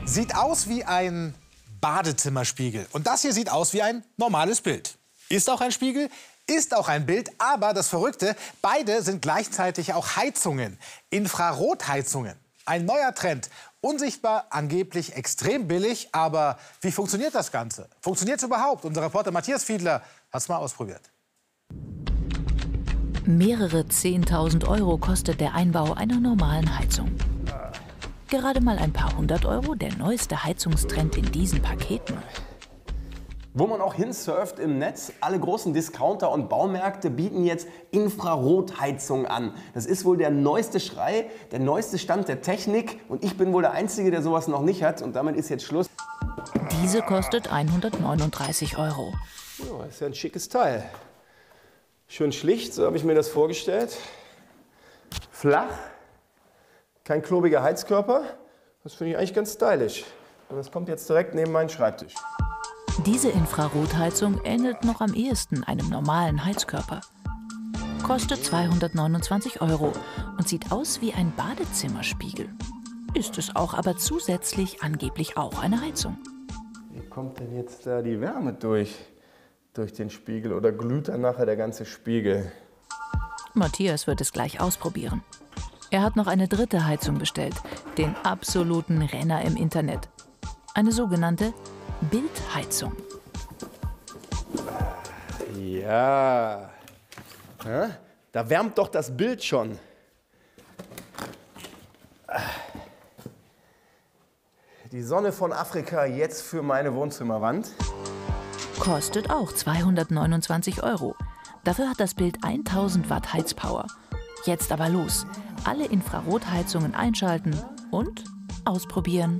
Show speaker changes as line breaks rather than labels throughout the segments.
Sieht aus wie ein Badezimmerspiegel. Und das hier sieht aus wie ein normales Bild. Ist auch ein Spiegel, ist auch ein Bild, aber das Verrückte, beide sind gleichzeitig auch Heizungen. Infrarotheizungen. Ein neuer Trend. Unsichtbar, angeblich extrem billig. Aber wie funktioniert das Ganze? Funktioniert es überhaupt? Unser Reporter Matthias Fiedler hat es mal ausprobiert.
Mehrere 10.000 Euro kostet der Einbau einer normalen Heizung. Gerade mal ein paar hundert Euro, der neueste Heizungstrend in diesen Paketen.
Wo man auch hinsurft im Netz, alle großen Discounter und Baumärkte bieten jetzt Infrarotheizung an. Das ist wohl der neueste Schrei, der neueste Stand der Technik. Und ich bin wohl der Einzige, der sowas noch nicht hat. Und damit ist jetzt Schluss.
Diese kostet 139 Euro.
Ja, ist ja ein schickes Teil. Schön schlicht, so habe ich mir das vorgestellt. Flach, kein klobiger Heizkörper. Das finde ich eigentlich ganz stylisch. Und das kommt jetzt direkt neben meinen Schreibtisch.
Diese Infrarotheizung ähnelt noch am ehesten einem normalen Heizkörper. Kostet 229 Euro und sieht aus wie ein Badezimmerspiegel. Ist es auch, aber zusätzlich angeblich auch eine Heizung.
Wie kommt denn jetzt da die Wärme durch den Spiegel oder glüht dann nachher der ganze Spiegel?
Matthias wird es gleich ausprobieren. Er hat noch eine dritte Heizung bestellt, den absoluten Renner im Internet. Eine sogenannte Bildheizung.
Ja. Da wärmt doch das Bild schon. Die Sonne von Afrika jetzt für meine Wohnzimmerwand.
Kostet auch 229 Euro. Dafür hat das Bild 1000 Watt Heizpower. Jetzt aber los. Alle Infrarotheizungen einschalten und ausprobieren.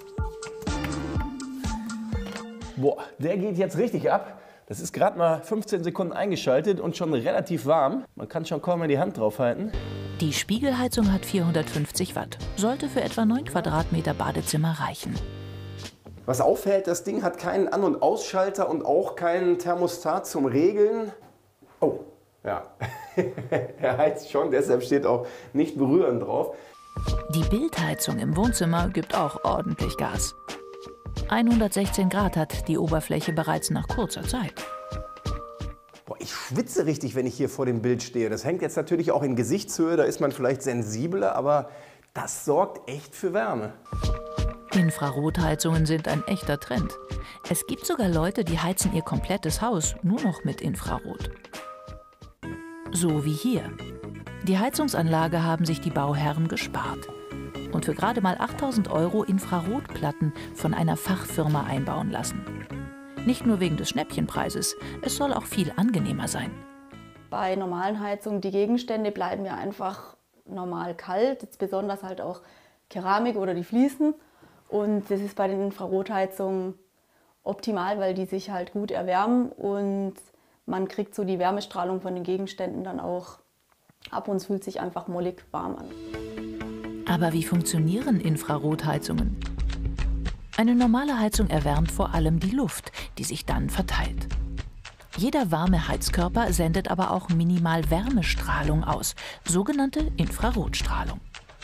Boah, der geht jetzt richtig ab. Das ist gerade mal 15 Sekunden eingeschaltet und schon relativ warm. Man kann schon kaum mehr die Hand drauf halten.
Die Spiegelheizung hat 450 Watt. Sollte für etwa 9 Quadratmeter Badezimmer reichen.
Was auffällt, das Ding hat keinen An- und Ausschalter und auch keinen Thermostat zum Regeln. Oh, ja. Er heizt schon, deshalb steht auch nicht berühren drauf.
Die Bildheizung im Wohnzimmer gibt auch ordentlich Gas. 116 Grad hat die Oberfläche bereits nach kurzer Zeit.
Boah, ich schwitze richtig, wenn ich hier vor dem Bild stehe. Das hängt jetzt natürlich auch in Gesichtshöhe, da ist man vielleicht sensibler, aber das sorgt echt für Wärme.
Infrarotheizungen sind ein echter Trend. Es gibt sogar Leute, die heizen ihr komplettes Haus nur noch mit Infrarot. So wie hier. Die Heizungsanlage haben sich die Bauherren gespart und für gerade mal 8.000 Euro Infrarotplatten von einer Fachfirma einbauen lassen. Nicht nur wegen des Schnäppchenpreises, es soll auch viel angenehmer sein.
Bei normalen Heizungen, die Gegenstände bleiben ja einfach normal kalt, jetzt besonders halt auch Keramik oder die Fliesen. Und das ist bei den Infrarotheizungen optimal, weil die sich halt gut erwärmen und man kriegt so die Wärmestrahlung von den Gegenständen dann auch ab und es fühlt sich einfach mollig warm an.
Aber wie funktionieren Infrarotheizungen? Eine normale Heizung erwärmt vor allem die Luft, die sich dann verteilt. Jeder warme Heizkörper sendet aber auch minimal Wärmestrahlung aus, sogenannte Infrarotstrahlung.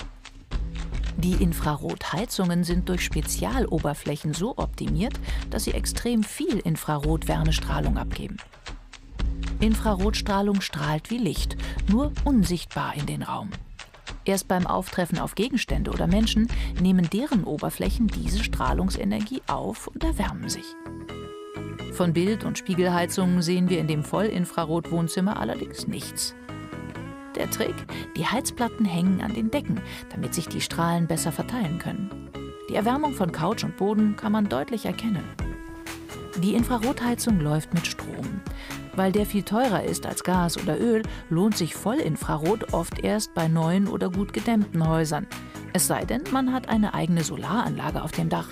Die Infrarotheizungen sind durch Spezialoberflächen so optimiert, dass sie extrem viel Infrarot-Wärmestrahlung abgeben. Infrarotstrahlung strahlt wie Licht, nur unsichtbar in den Raum. Erst beim Auftreffen auf Gegenstände oder Menschen nehmen deren Oberflächen diese Strahlungsenergie auf und erwärmen sich. Von Bild- und Spiegelheizungen sehen wir in dem Vollinfrarot-Wohnzimmer allerdings nichts. Der Trick: die Heizplatten hängen an den Decken, damit sich die Strahlen besser verteilen können. Die Erwärmung von Couch und Boden kann man deutlich erkennen. Die Infrarotheizung läuft mit Strom. Weil der viel teurer ist als Gas oder Öl, lohnt sich Vollinfrarot oft erst bei neuen oder gut gedämmten Häusern. Es sei denn, man hat eine eigene Solaranlage auf dem Dach.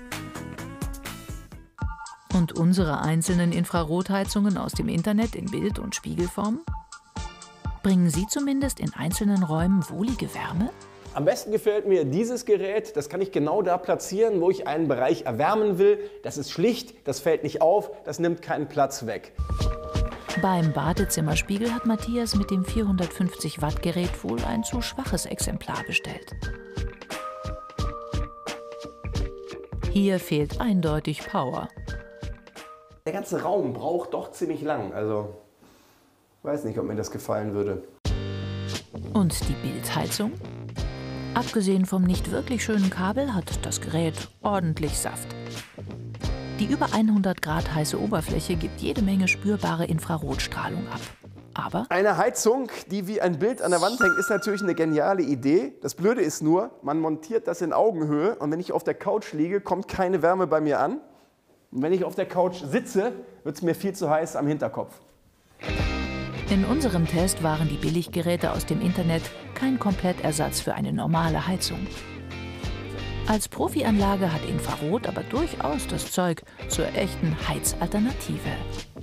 Und unsere einzelnen Infrarotheizungen aus dem Internet in Bild- und Spiegelform? Bringen sie zumindest in einzelnen Räumen wohlige Wärme?
Am besten gefällt mir dieses Gerät. Das kann ich genau da platzieren, wo ich einen Bereich erwärmen will. Das ist schlicht, das fällt nicht auf, das nimmt keinen Platz weg.
Beim Badezimmerspiegel hat Matthias mit dem 450 Watt Gerät wohl ein zu schwaches Exemplar bestellt. Hier fehlt eindeutig Power.
Der ganze Raum braucht doch ziemlich lang. Also, weiß nicht, ob mir das gefallen würde.
Und die Bildheizung? Abgesehen vom nicht wirklich schönen Kabel hat das Gerät ordentlich Saft. Die über 100 Grad heiße Oberfläche gibt jede Menge spürbare Infrarotstrahlung ab. Aber
Eine Heizung, die wie ein Bild an der Wand hängt, ist natürlich eine geniale Idee. Das Blöde ist nur, man montiert das in Augenhöhe und wenn ich auf der Couch liege, kommt keine Wärme bei mir an. Und wenn ich auf der Couch sitze, wird es mir viel zu heiß am Hinterkopf.
in unserem Test waren die Billiggeräte aus dem Internet kein Komplettersatz für eine normale Heizung. Als Profianlage hat Infrarot aber durchaus das Zeug zur echten Heizalternative.